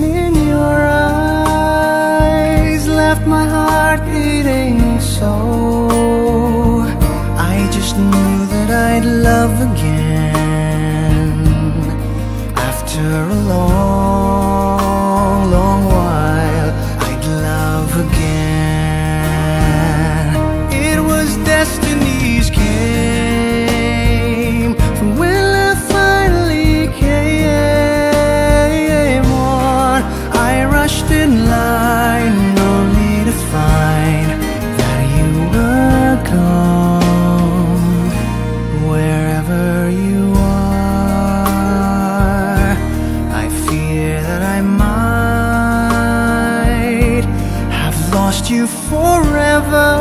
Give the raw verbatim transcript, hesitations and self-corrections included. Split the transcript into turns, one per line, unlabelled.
in your eyes left my heart beating so. I just knew that I'd love again after a long, long while. I'd love again. It was destiny's game for when I finally came on. I rushed in line only to find that you were gone. Wherever you are, I fear that I might have lost you forever.